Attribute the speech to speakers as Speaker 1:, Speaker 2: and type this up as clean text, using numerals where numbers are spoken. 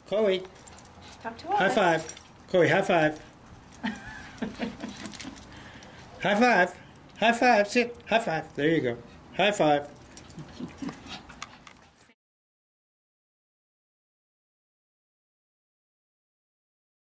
Speaker 1: Chloe,
Speaker 2: Talk to us.
Speaker 1: high five. Chloe, high five. High five. High five. Sit. High five. There you go. High five.